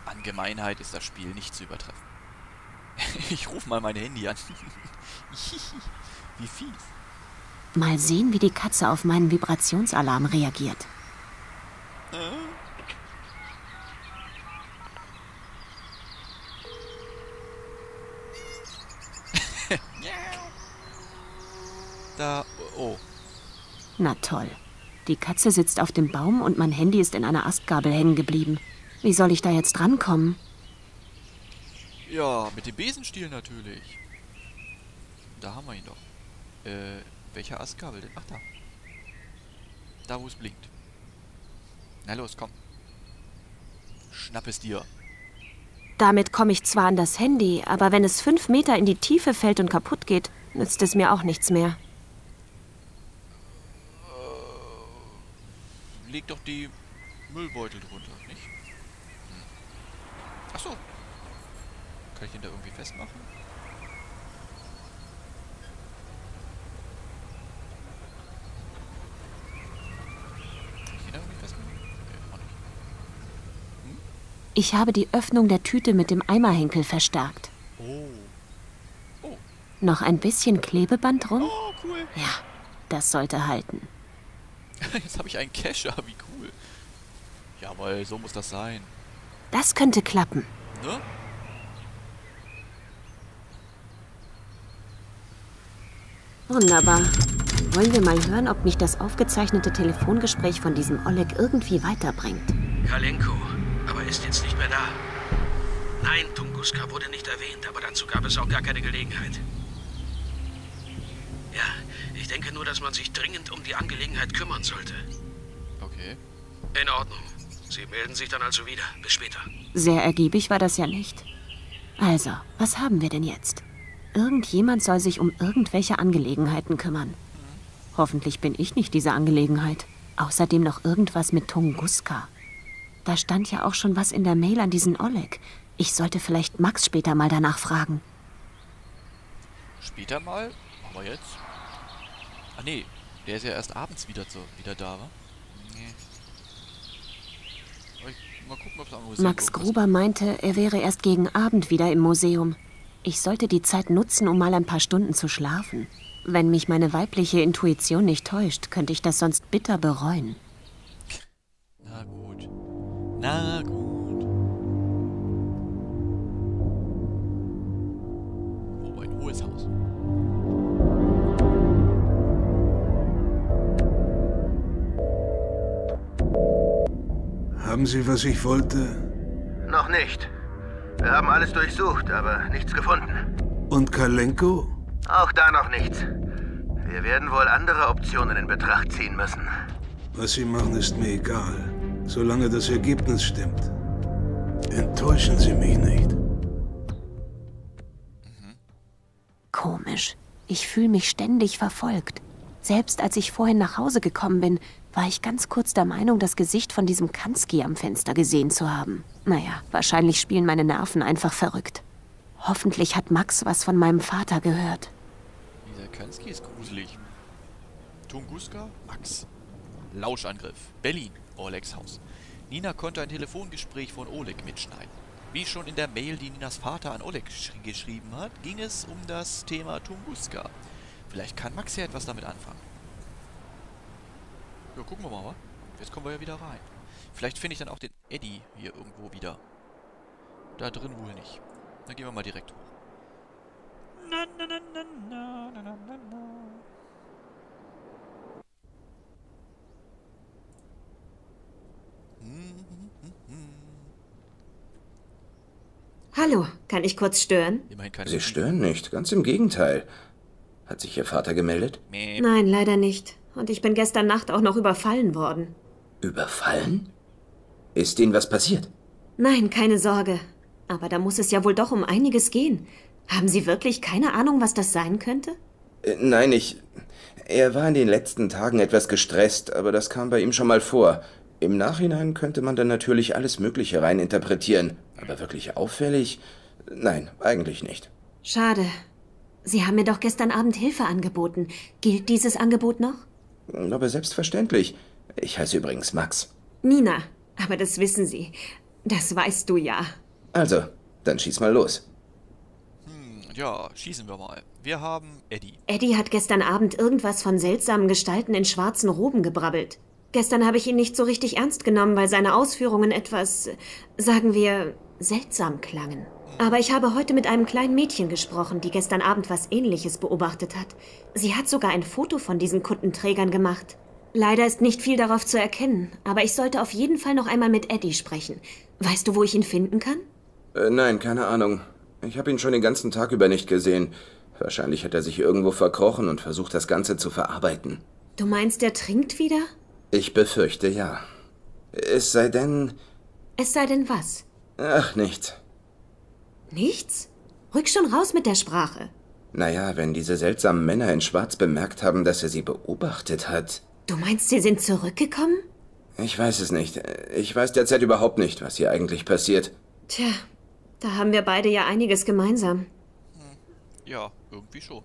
An Gemeinheit ist das Spiel nicht zu übertreffen. Ich rufe mal mein Handy an. Wie fies. Mal sehen, wie die Katze auf meinen Vibrationsalarm reagiert. Da, oh. Na toll. Die Katze sitzt auf dem Baum und mein Handy ist in einer Astgabel hängen geblieben. Wie soll ich da jetzt rankommen? Ja, mit dem Besenstiel natürlich. Da haben wir ihn doch. Welcher Astgabel denn? Ach, da. Da, wo es blinkt. Na los, komm. Schnapp es dir. Damit komme ich zwar an das Handy, aber wenn es 5 Meter in die Tiefe fällt und kaputt geht, nützt es mir auch nichts mehr. Leg doch die Müllbeutel drunter, nicht? Ach so. Kann ich den da irgendwie festmachen? Kann ich den da irgendwie festmachen? Nee, auch nicht. Ich habe die Öffnung der Tüte mit dem Eimerhenkel verstärkt. Oh. Oh. Noch ein bisschen Klebeband rum? Oh, cool. Ja, das sollte halten. Jetzt habe ich einen Kescher, wie cool. Jawohl, so muss das sein. Das könnte klappen. Ne? Wunderbar. Wollen wir mal hören, ob mich das aufgezeichnete Telefongespräch von diesem Oleg irgendwie weiterbringt. Kalenko, aber ist jetzt nicht mehr da. Nein, Tunguska wurde nicht erwähnt, aber dazu gab es auch gar keine Gelegenheit. Ja, ich denke nur, dass man sich dringend um die Angelegenheit kümmern sollte. Okay. In Ordnung. Sie melden sich dann also wieder. Bis später. Sehr ergiebig war das ja nicht. Also, was haben wir denn jetzt? Irgendjemand soll sich um irgendwelche Angelegenheiten kümmern. Hoffentlich bin ich nicht diese Angelegenheit. Außerdem noch irgendwas mit Tunguska. Da stand ja auch schon was in der Mail an diesen Oleg. Ich sollte vielleicht Max später mal danach fragen. Später mal? Aber jetzt? Ah nee, der ist ja erst abends wieder da, wa? Nee. Mal gucken, ob es am Museum Max Gruber meinte, er wäre erst gegen Abend wieder im Museum. Ich sollte die Zeit nutzen, um mal ein paar Stunden zu schlafen. Wenn mich meine weibliche Intuition nicht täuscht, könnte ich das sonst bitter bereuen. Na gut. Na gut. Oh, ein hohes Haus. Haben Sie, was ich wollte? Noch nicht. Wir haben alles durchsucht, aber nichts gefunden. Und Kalenko? Auch da noch nichts. Wir werden wohl andere Optionen in Betracht ziehen müssen. Was Sie machen, ist mir egal. Solange das Ergebnis stimmt. Enttäuschen Sie mich nicht. Komisch. Ich fühle mich ständig verfolgt. Selbst als ich vorhin nach Hause gekommen bin, war ich ganz kurz der Meinung, das Gesicht von diesem Kanski am Fenster gesehen zu haben. Naja, wahrscheinlich spielen meine Nerven einfach verrückt. Hoffentlich hat Max was von meinem Vater gehört. Dieser Kanski ist gruselig. Tunguska, Max. Lauschangriff. Berlin, Olegs Haus. Nina konnte ein Telefongespräch von Oleg mitschneiden. Wie schon in der Mail, die Ninas Vater an Oleg geschrieben hat, ging es um das Thema Tunguska. Vielleicht kann Max ja etwas damit anfangen. Ja, gucken wir mal, wa? Jetzt kommen wir ja wieder rein. Vielleicht finde ich dann auch den Eddie hier irgendwo wieder. Da drin wohl nicht. Dann gehen wir mal direkt hoch. Na, na, na, na, na, na, na, na. Hallo, kann ich kurz stören? Immerhin keine Sie stören nicht, ganz im Gegenteil. Hat sich Ihr Vater gemeldet? Mäh. Nein, leider nicht. Und ich bin gestern Nacht auch noch überfallen worden. Überfallen? Ist Ihnen was passiert? Nein, keine Sorge. Aber da muss es ja wohl doch um einiges gehen. Haben Sie wirklich keine Ahnung, was das sein könnte? Nein, Er war in den letzten Tagen etwas gestresst, aber das kam bei ihm schon mal vor. Im Nachhinein könnte man dann natürlich alles Mögliche reininterpretieren. Aber wirklich auffällig? Nein, eigentlich nicht. Schade. Sie haben mir doch gestern Abend Hilfe angeboten. Gilt dieses Angebot noch? Aber selbstverständlich. Ich heiße übrigens Max. Nina, aber das wissen Sie. Das weißt du ja. Also, dann schieß mal los. Ja, schießen wir mal. Wir haben Eddie. Eddie hat gestern Abend irgendwas von seltsamen Gestalten in schwarzen Roben gebrabbelt. Gestern habe ich ihn nicht so richtig ernst genommen, weil seine Ausführungen etwas, sagen wir, seltsam klangen. Aber ich habe heute mit einem kleinen Mädchen gesprochen, die gestern Abend was Ähnliches beobachtet hat. Sie hat sogar ein Foto von diesen Kuttenträgern gemacht. Leider ist nicht viel darauf zu erkennen, aber ich sollte auf jeden Fall noch einmal mit Eddie sprechen. Weißt du, wo ich ihn finden kann? Nein, keine Ahnung. Ich habe ihn schon den ganzen Tag über nicht gesehen. Wahrscheinlich hat er sich irgendwo verkrochen und versucht, das Ganze zu verarbeiten. Du meinst, er trinkt wieder? Ich befürchte, ja. Es sei denn... Es sei denn was? Ach, nichts. Nichts? Rück schon raus mit der Sprache. Naja, wenn diese seltsamen Männer in Schwarz bemerkt haben, dass er sie beobachtet hat... Du meinst, sie sind zurückgekommen? Ich weiß es nicht. Ich weiß derzeit überhaupt nicht, was hier eigentlich passiert. Tja, da haben wir beide ja einiges gemeinsam. Ja, irgendwie schon.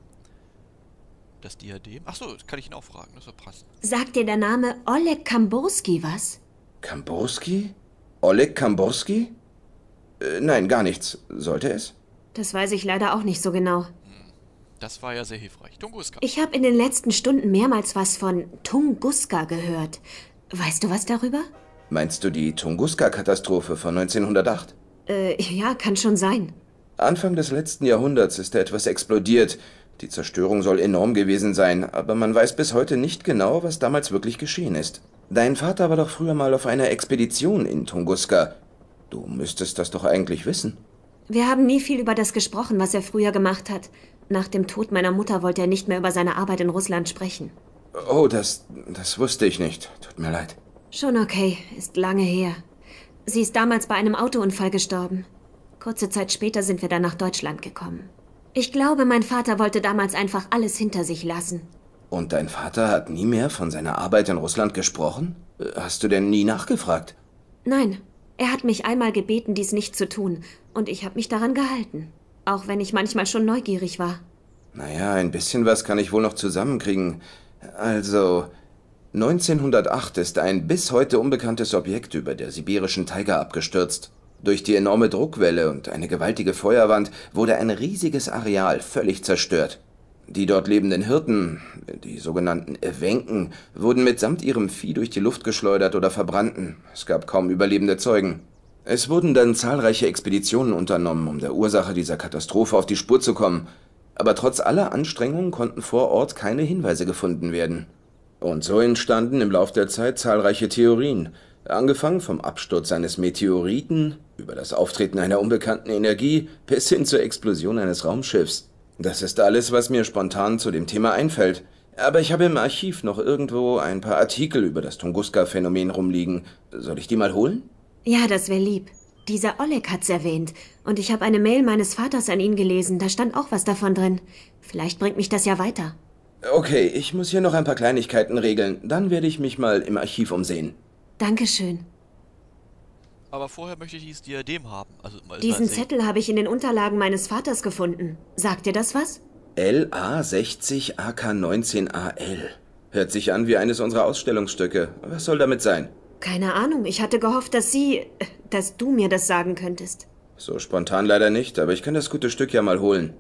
Das Diadem? Achso, das kann ich ihn auch fragen, das wird passen. Sagt dir der Name Oleg Kamborski was? Kamborski? Oleg Kamborski? Nein, gar nichts. Sollte es? Das weiß ich leider auch nicht so genau. Das war ja sehr hilfreich. Tunguska. Ich habe in den letzten Stunden mehrmals was von Tunguska gehört. Weißt du was darüber? Meinst du die Tunguska-Katastrophe von 1908? Ja, kann schon sein. Anfang des letzten Jahrhunderts ist da etwas explodiert. Die Zerstörung soll enorm gewesen sein, aber man weiß bis heute nicht genau, was damals wirklich geschehen ist. Dein Vater war doch früher mal auf einer Expedition in Tunguska. Du müsstest das doch eigentlich wissen. Wir haben nie viel über das gesprochen, was er früher gemacht hat. Nach dem Tod meiner Mutter wollte er nicht mehr über seine Arbeit in Russland sprechen. Oh, das wusste ich nicht. Tut mir leid. Schon okay, ist lange her. Sie ist damals bei einem Autounfall gestorben. Kurze Zeit später sind wir dann nach Deutschland gekommen. Ich glaube, mein Vater wollte damals einfach alles hinter sich lassen. Und dein Vater hat nie mehr von seiner Arbeit in Russland gesprochen? Hast du denn nie nachgefragt? Nein, er hat mich einmal gebeten, dies nicht zu tun. Und ich habe mich daran gehalten. Auch wenn ich manchmal schon neugierig war. Naja, ein bisschen was kann ich wohl noch zusammenkriegen. Also, 1908 ist ein bis heute unbekanntes Objekt über der sibirischen Taiga abgestürzt. Durch die enorme Druckwelle und eine gewaltige Feuerwand wurde ein riesiges Areal völlig zerstört. Die dort lebenden Hirten, die sogenannten Ewenken, wurden mitsamt ihrem Vieh durch die Luft geschleudert oder verbrannten. Es gab kaum überlebende Zeugen. Es wurden dann zahlreiche Expeditionen unternommen, um der Ursache dieser Katastrophe auf die Spur zu kommen. Aber trotz aller Anstrengungen konnten vor Ort keine Hinweise gefunden werden. Und so entstanden im Lauf der Zeit zahlreiche Theorien. Angefangen vom Absturz eines Meteoriten, über das Auftreten einer unbekannten Energie, bis hin zur Explosion eines Raumschiffs. Das ist alles, was mir spontan zu dem Thema einfällt. Aber ich habe im Archiv noch irgendwo ein paar Artikel über das Tunguska-Phänomen rumliegen. Soll ich die mal holen? Ja, das wäre lieb. Dieser Oleg hat's erwähnt. Und ich habe eine Mail meines Vaters an ihn gelesen. Da stand auch was davon drin. Vielleicht bringt mich das ja weiter. Okay, ich muss hier noch ein paar Kleinigkeiten regeln. Dann werde ich mich mal im Archiv umsehen. Dankeschön. Aber vorher möchte ich dieses Diadem haben. Also, Diesen Zettel habe ich in den Unterlagen meines Vaters gefunden. Sagt dir das was? LA60 AK19AL. Hört sich an wie eines unserer Ausstellungsstücke. Was soll damit sein? Keine Ahnung. Ich hatte gehofft, dass du mir das sagen könntest. So spontan leider nicht, aber ich kann das gute Stück ja mal holen.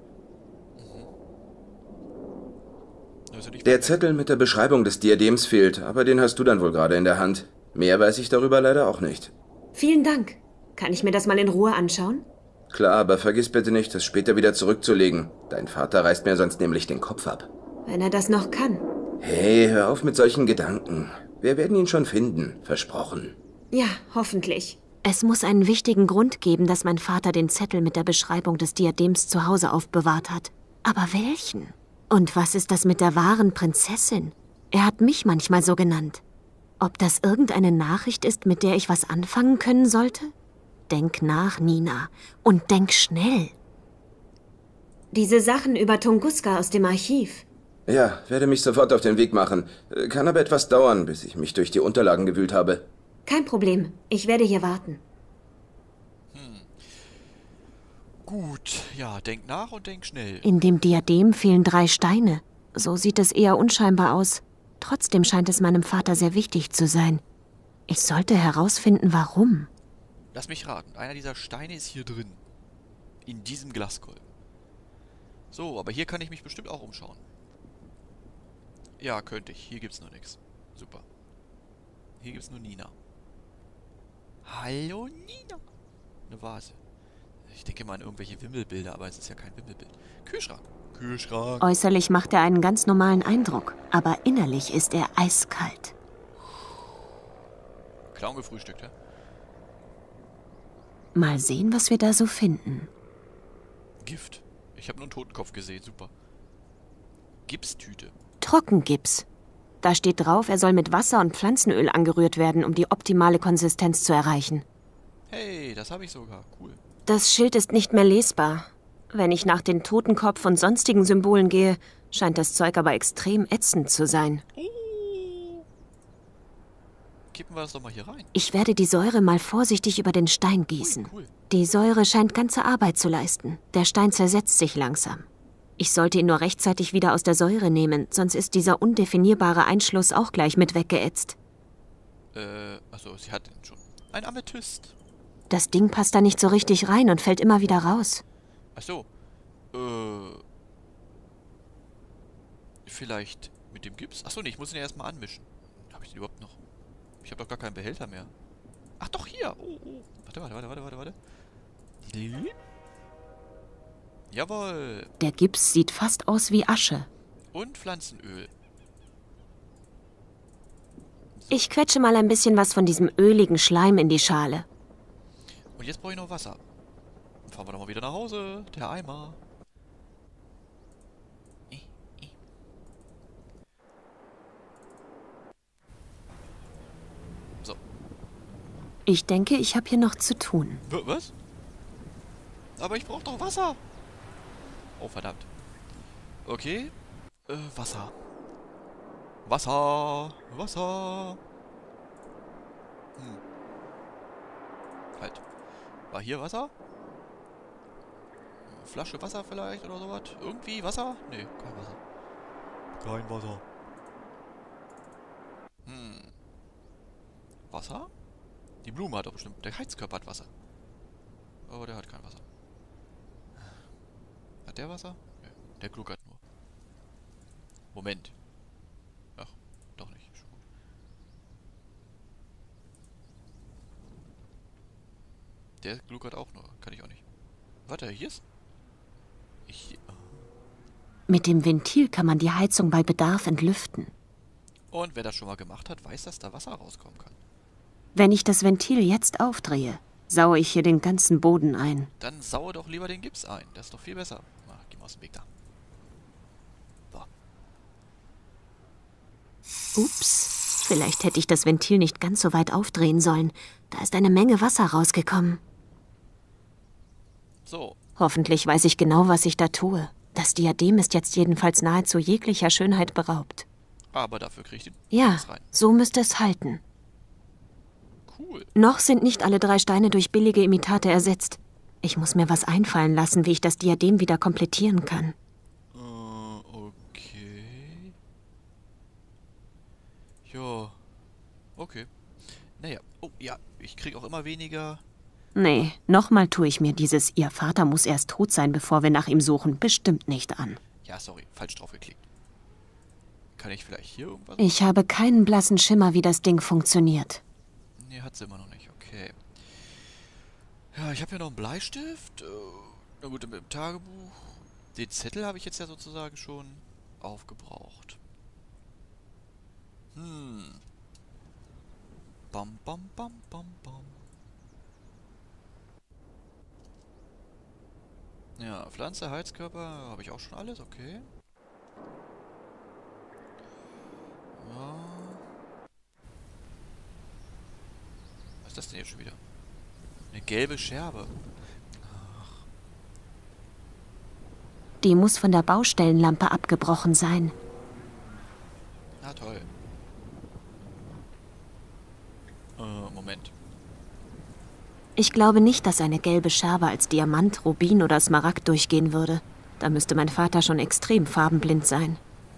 Der Zettel mit der Beschreibung des Diadems fehlt, aber den hast du dann wohl gerade in der Hand. Mehr weiß ich darüber leider auch nicht. Vielen Dank. Kann ich mir das mal in Ruhe anschauen? Klar, aber vergiss bitte nicht, es später wieder zurückzulegen. Dein Vater reißt mir sonst nämlich den Kopf ab. Wenn er das noch kann. Hey, hör auf mit solchen Gedanken. Wir werden ihn schon finden, versprochen. Ja, hoffentlich. Es muss einen wichtigen Grund geben, dass mein Vater den Zettel mit der Beschreibung des Diadems zu Hause aufbewahrt hat. Aber welchen? Und was ist das mit der wahren Prinzessin? Er hat mich manchmal so genannt. Ob das irgendeine Nachricht ist, mit der ich was anfangen können sollte? Denk nach, Nina. Und denk schnell. Diese Sachen über Tunguska aus dem Archiv. Ja, werde mich sofort auf den Weg machen. Kann aber etwas dauern, bis ich mich durch die Unterlagen gewühlt habe. Kein Problem. Ich werde hier warten. Gut, ja, denk nach und denk schnell. In dem Diadem fehlen 3 Steine. So sieht es eher unscheinbar aus. Trotzdem scheint es meinem Vater sehr wichtig zu sein. Ich sollte herausfinden, warum. Lass mich raten. Einer dieser Steine ist hier drin. In diesem Glaskolben. So, aber hier kann ich mich bestimmt auch umschauen. Ja, könnte ich. Hier gibt's nur nichts. Super. Hier gibt's nur Nina. Hallo, Nina. Eine Vase. Ich denke mal an irgendwelche Wimmelbilder, aber es ist ja kein Wimmelbild. Kühlschrank. Kühlschrank. Äußerlich macht er einen ganz normalen Eindruck, aber innerlich ist er eiskalt. Clown gefrühstückt, ja? Mal sehen, was wir da so finden. Gift. Ich habe nur einen Totenkopf gesehen. Super. Gipstüte. Trockengips. Da steht drauf, er soll mit Wasser und Pflanzenöl angerührt werden, um die optimale Konsistenz zu erreichen. Hey, das habe ich sogar. Cool. Das Schild ist nicht mehr lesbar. Wenn ich nach den Totenkopf und sonstigen Symbolen gehe, scheint das Zeug aber extrem ätzend zu sein. Kippen wir das doch mal hier rein. Ich werde die Säure mal vorsichtig über den Stein gießen. Cool. Die Säure scheint ganze Arbeit zu leisten. Der Stein zersetzt sich langsam. Ich sollte ihn nur rechtzeitig wieder aus der Säure nehmen, sonst ist dieser undefinierbare Einschluss auch gleich mit weggeätzt. Also sie hat ihn schon. Ein Amethyst. Das Ding passt da nicht so richtig rein und fällt immer wieder raus. Ach so. Vielleicht mit dem Gips? Ach so, nee, ich muss ihn ja erstmal anmischen. Habe ich den überhaupt noch? Ich habe doch gar keinen Behälter mehr. Ach doch, hier. Oh. Warte. Jawohl. Der Gips sieht fast aus wie Asche. Und Pflanzenöl. Ich quetsche mal ein bisschen was von diesem öligen Schleim in die Schale. Und jetzt brauche ich noch Wasser. Dann fahren wir doch mal wieder nach Hause. Der Eimer. So. Ich denke, ich habe hier noch zu tun. Was? Aber ich brauche doch Wasser. Oh, verdammt. Okay. Wasser. Wasser. Halt. War hier Wasser? Flasche Wasser vielleicht oder sowas? Irgendwie Wasser? Nee, kein Wasser. Kein Wasser. Wasser? Die Blume hat doch bestimmt. Der Heizkörper hat Wasser. Aber der hat kein Wasser. Hat der Wasser? Nee, der gluckert nur. Moment. Ach, doch nicht. Schon gut. Der gluckert auch nur. Kann ich auch nicht. Warte, hier ist... Mit dem Ventil kann man die Heizung bei Bedarf entlüften. Und wer das schon mal gemacht hat, weiß, dass da Wasser rauskommen kann. Wenn ich das Ventil jetzt aufdrehe, saue ich hier den ganzen Boden ein. Dann saue doch lieber den Gips ein. Das ist doch viel besser. Ach, geh mal aus dem Weg da. So. Ups, vielleicht hätte ich das Ventil nicht ganz so weit aufdrehen sollen. Da ist eine Menge Wasser rausgekommen. So. Hoffentlich weiß ich genau, was ich da tue. Das Diadem ist jetzt jedenfalls nahezu jeglicher Schönheit beraubt. Aber dafür kriege ich den Ja, Gips rein. so müsste es halten. Cool. Noch sind nicht alle 3 Steine durch billige Imitate ersetzt. Ich muss mir was einfallen lassen, wie ich das Diadem wieder komplettieren kann. Okay. Ja. Okay. Naja. Oh, ja. Ich kriege auch immer weniger... Nee, nochmal tue ich mir dieses Ihr Vater muss erst tot sein, bevor wir nach ihm suchen, bestimmt nicht an. Ja, sorry. Falsch drauf geklickt. Kann ich vielleicht hier irgendwas... Ich habe keinen blassen Schimmer, wie das Ding funktioniert. Nee, hat sie immer noch nicht. Okay. Ja, ich habe hier noch einen Bleistift. Na gut, im Tagebuch. Den Zettel habe ich jetzt ja sozusagen schon aufgebraucht. Bam, bam, bam, bam, bam. Ja, Pflanze, Heizkörper, habe ich auch schon alles, okay. Ja. Was ist das denn jetzt schon wieder? Eine gelbe Scherbe. Die muss von der Baustellenlampe abgebrochen sein. Na toll. Moment. Ich glaube nicht, dass eine gelbe Scherbe als Diamant, Rubin oder Smaragd durchgehen würde. Da müsste mein Vater schon extrem farbenblind sein.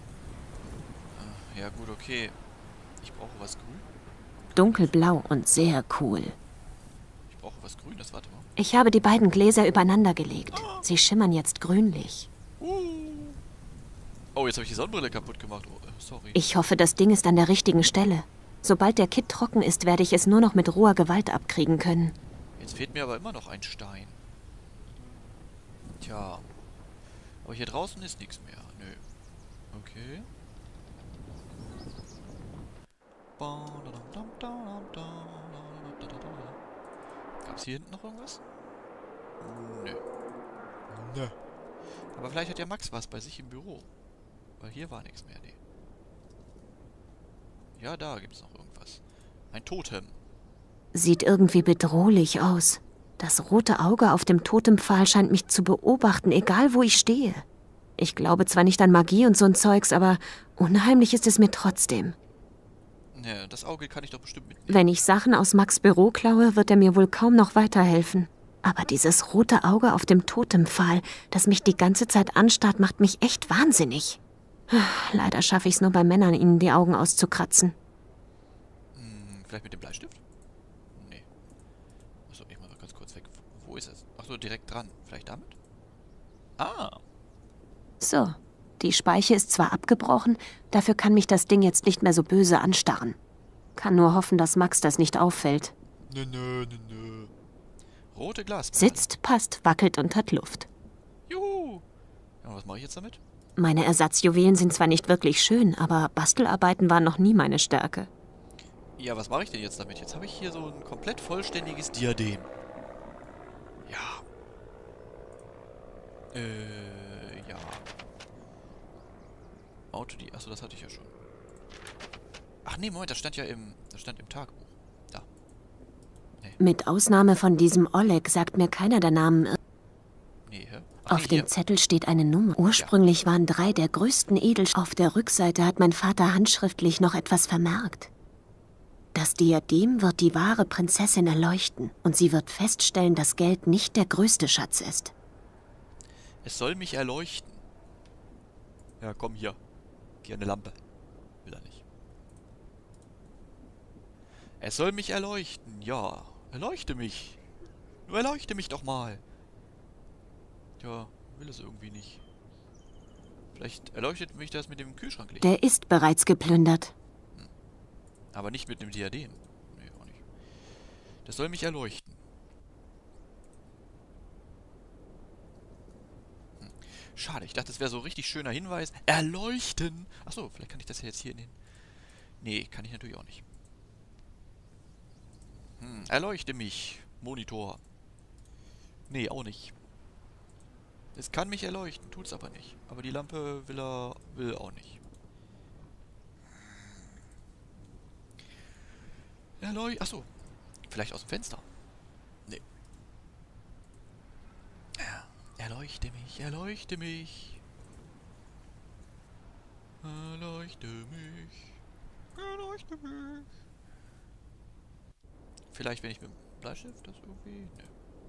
Ja gut, okay. Ich brauche was grün. Dunkelblau und sehr cool. Ich brauche was grünes, warte mal. Ich habe die beiden Gläser übereinander gelegt. Sie schimmern jetzt grünlich. Oh, jetzt habe ich die Sonnenbrille kaputt gemacht. Oh, sorry. Ich hoffe, das Ding ist an der richtigen Stelle. Sobald der Kit trocken ist, werde ich es nur noch mit roher Gewalt abkriegen können. Jetzt fehlt mir aber immer noch ein Stein. Tja. Aber hier draußen ist nichts mehr. Nö. Okay. Gab es hier hinten noch irgendwas? Nö. Nö. Aber vielleicht hat ja Max was bei sich im Büro. Weil hier war nichts mehr, nee. Ja, da gibt es noch irgendwas. Ein Totem. Sieht irgendwie bedrohlich aus. Das rote Auge auf dem Totempfahl scheint mich zu beobachten, egal wo ich stehe. Ich glaube zwar nicht an Magie und so ein Zeugs, aber unheimlich ist es mir trotzdem. Ne, das Auge kann ich doch bestimmt mitnehmen. Wenn ich Sachen aus Max' Büro klaue, wird er mir wohl kaum noch weiterhelfen. Aber dieses rote Auge auf dem Totempfahl, das mich die ganze Zeit anstarrt, macht mich echt wahnsinnig. Leider schaffe ich es nur bei Männern, ihnen die Augen auszukratzen. Vielleicht mit dem Bleistift? Nee. Achso, ich muss mal ganz kurz weg. Wo ist es? Achso, direkt dran. Vielleicht damit? Ah. So, die Speiche ist zwar abgebrochen, dafür kann mich das Ding jetzt nicht mehr so böse anstarren. Kann nur hoffen, dass Max das nicht auffällt. Nö. Rote Glas. Sitzt, passt, wackelt und hat Luft. Juhu. Ja, was mache ich jetzt damit? Meine Ersatzjuwelen sind zwar nicht wirklich schön, aber Bastelarbeiten waren noch nie meine Stärke. Ja, was mache ich denn jetzt damit? Jetzt habe ich hier so ein komplett vollständiges Diadem. Ja. Ja. Achso, das hatte ich ja schon. Ach nee, Moment, das stand im Tagebuch. Da. Nee. Mit Ausnahme von diesem Oleg sagt mir keiner der Namen. Nee, hä? Auf dem Zettel steht eine Nummer. Ursprünglich waren 3 der größten Edelsteine. Auf der Rückseite hat mein Vater handschriftlich noch etwas vermerkt. Das Diadem wird die wahre Prinzessin erleuchten und sie wird feststellen, dass Geld nicht der größte Schatz ist. Es soll mich erleuchten. Ja, komm hier. Geh an eine Lampe. Will er nicht. Es soll mich erleuchten. Ja, erleuchte mich. Nur erleuchte mich doch mal. Tja, will es irgendwie nicht. Vielleicht erleuchtet mich das mit dem Kühlschranklicht. Der ist bereits geplündert. Aber nicht mit dem Diadem. Nee, auch nicht. Das soll mich erleuchten. Schade, ich dachte, das wäre so ein richtig schöner Hinweis. Erleuchten! Achso, vielleicht kann ich das ja jetzt hier in den... Nee, kann ich natürlich auch nicht. Erleuchte mich, Monitor. Nee, auch nicht. Es kann mich erleuchten, tut's aber nicht. Aber die Lampe will auch nicht. Achso, vielleicht aus dem Fenster. Nee. Ja. Erleuchte mich, erleuchte mich. Erleuchte mich. Erleuchte mich. Vielleicht, wenn ich mit dem Bleistift das irgendwie... Nö.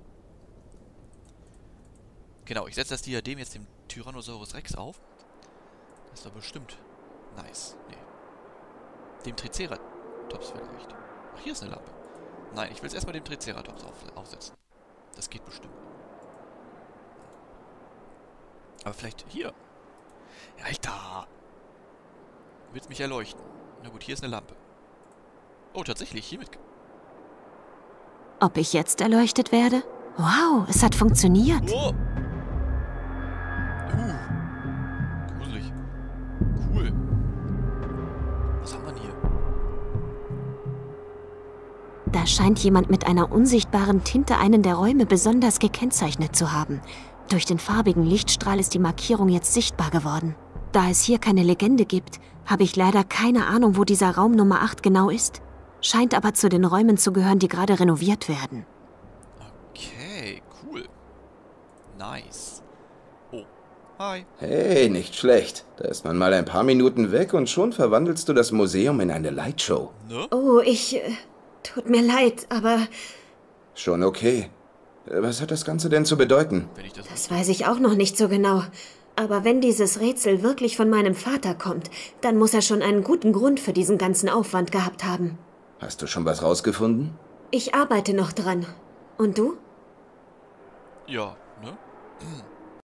Genau, ich setze das Diadem jetzt dem Tyrannosaurus Rex auf. Das ist doch bestimmt nice. Nee. Dem Triceratops vielleicht. Ach, hier ist eine Lampe. Nein, ich will es erstmal dem Triceratops aufsetzen. Das geht bestimmt. Aber vielleicht hier. Ja, Alter. Du willst mich erleuchten. Na gut, hier ist eine Lampe. Oh, tatsächlich, hiermit. Ob ich jetzt erleuchtet werde? Wow, es hat funktioniert. Oh. Gruselig. Cool. Was haben wir denn hier? Da scheint jemand mit einer unsichtbaren Tinte einen der Räume besonders gekennzeichnet zu haben. Durch den farbigen Lichtstrahl ist die Markierung jetzt sichtbar geworden. Da es hier keine Legende gibt, habe ich leider keine Ahnung, wo dieser Raum Nummer 8 genau ist. Scheint aber zu den Räumen zu gehören, die gerade renoviert werden. Okay, cool. Nice. Oh, hi. Hey, nicht schlecht. Da ist man mal ein paar Minuten weg und schon verwandelst du das Museum in eine Lightshow. Ne? Oh, tut mir leid, aber Schon okay. Was hat das Ganze denn zu bedeuten? Wenn ich das... das weiß ich auch noch nicht so genau. Aber wenn dieses Rätsel wirklich von meinem Vater kommt, dann muss er schon einen guten Grund für diesen ganzen Aufwand gehabt haben. Hast du schon was rausgefunden? Ich arbeite noch dran. Und du? Ja, ne?